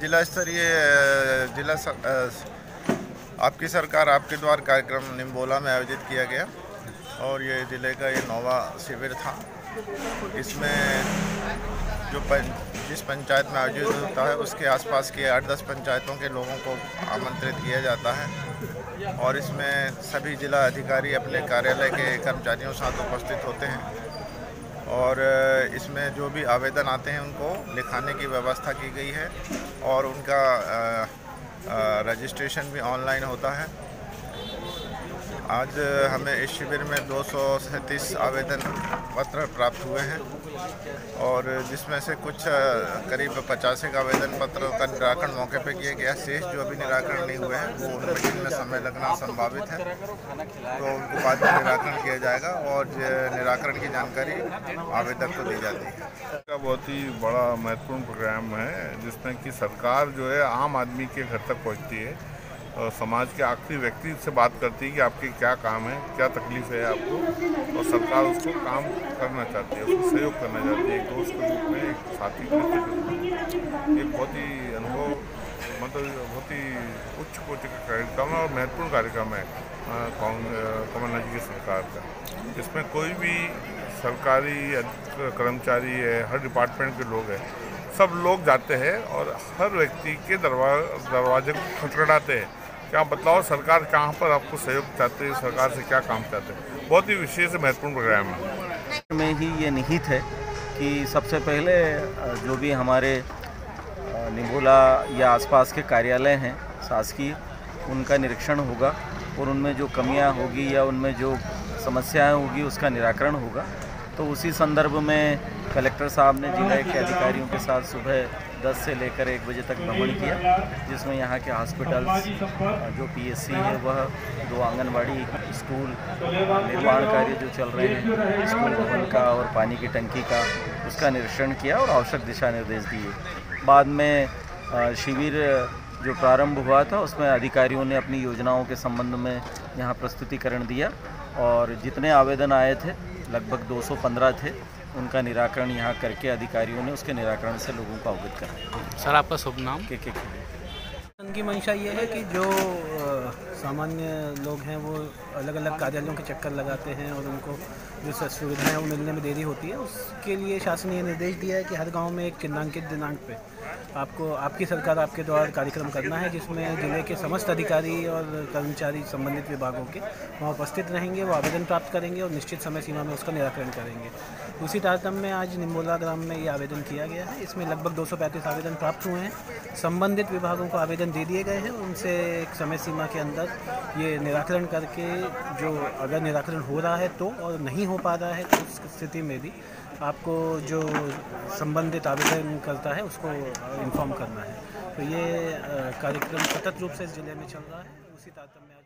जिला स्तरीय आपकी सरकार आपके द्वार कार्यक्रम निम्बोला में आयोजित किया गया और ये ज़िले का ये 9वां शिविर था। इसमें जिस पंचायत में आयोजित होता है उसके आसपास के 8-10 पंचायतों के लोगों को आमंत्रित किया जाता है और इसमें सभी जिला अधिकारी अपने कार्यालय के कर्मचारियों साथ उपस्थित होते हैं और इसमें जो भी आवेदन आते हैं उनको लिखाने की व्यवस्था की गई है और उनका रजिस्ट्रेशन भी ऑनलाइन होता है। आज हमें इस शिविर में 237 आवेदन पत्र प्राप्त हुए हैं और जिसमें से कुछ करीब 50 आवेदन पत्र का निराकरण मौके पे किया गया। शेष जो अभी निराकरण नहीं हुए हैं वो उनमें जिनमें समय लगना संभावित है तो उनको बाद में निराकरण किया जाएगा और निराकरण की जानकारी आवेदक को दी जाती है। का बहुत ही बड़ा महत्वपूर्ण प्रोग्राम है जिसमें कि सरकार जो है आम आदमी के घर तक पहुँचती है और समाज के आखिरी व्यक्ति से बात करती है कि आपके क्या काम है, क्या तकलीफ है आपको, और सरकार उसको काम करना चाहती है, उसको सहयोग करना चाहती है, एक दोस्त के रूप में, एक साथी के रूप में। एक बहुत ही अनुभव बहुत ही उच्च कोटि का कार्यक्रम और महत्वपूर्ण कार्यक्रम है कमलनाथ जी की सरकार का। इसमें कोई भी सरकारी कर्मचारी है, हर डिपार्टमेंट के लोग हैं, सब लोग जाते हैं और हर व्यक्ति के दरवाजे को खटखटाते हैं। क्या बतलाओ सरकार कहाँ पर आपको सहयोग चाहते हैं, सरकार से क्या काम चाहते हैं। बहुत ही विशेष महत्वपूर्ण प्रोग्राम है। में ही ये निहित है कि सबसे पहले जो भी हमारे निम्बोला या आसपास के कार्यालय हैं शासकीय, उनका निरीक्षण होगा और उनमें जो कमियां होगी या उनमें जो समस्याएं होगी उसका निराकरण होगा। तो उसी संदर्भ में कलेक्टर साहब ने जिले के अधिकारियों के साथ सुबह 10 से लेकर 1 बजे तक भ्रमण किया, जिसमें यहाँ के हॉस्पिटल्स, जो पीएससी है वह, 2 आंगनबाड़ी, स्कूल निर्माण कार्य जो चल रहे हैं, स्कूल भवन का और पानी की टंकी का, उसका निरीक्षण किया और आवश्यक दिशा निर्देश दिए। बाद में शिविर जो प्रारंभ हुआ था उसमें अधिकारियों ने अपनी योजनाओं के संबंध में यहाँ प्रस्तुतिकरण दिया और जितने आवेदन आए थे लगभग 215 थे, उनका निराकरण यहाँ करके अधिकारियों ने उसके निराकरण से लोगों को अवगत कराया। सर आपका शुभ नाम? के उनकी मंशा ये है कि जो सामान्य लोग हैं वो अलग अलग कार्यालयों के चक्कर लगाते हैं और उनको जो सुविधाएं वो मिलने में देरी होती है, उसके लिए शासन ने निर्देश दिया है कि हर गांव में एक चिन्हांकित दिनांक पे आपको आपकी सरकार आपके द्वारा कार्यक्रम करना है, जिसमें जिले के समस्त अधिकारी और कर्मचारी संबंधित विभागों के वहाँ उपस्थित रहेंगे, वो आवेदन प्राप्त करेंगे और निश्चित समय सीमा में उसका निराकरण करेंगे। उसी तारतम्य में आज निम्बोला ग्राम में ये आवेदन किया गया है। इसमें लगभग 235 आवेदन प्राप्त हुए हैं। संबंधित विभागों को आवेदन दे दिए गए हैं, उनसे एक समय सीमा के अंदर ये निराकरण करके, जो अगर निराकरण हो रहा है तो, और नहीं हो पा रहा है तो उस स्थिति में भी आपको जो संबंधित आवेदन करता है उसको इन्फॉर्म करना है। तो ये कार्यक्रम सतत रूप से इस जिले में चल रहा है। उसी तारतम्य में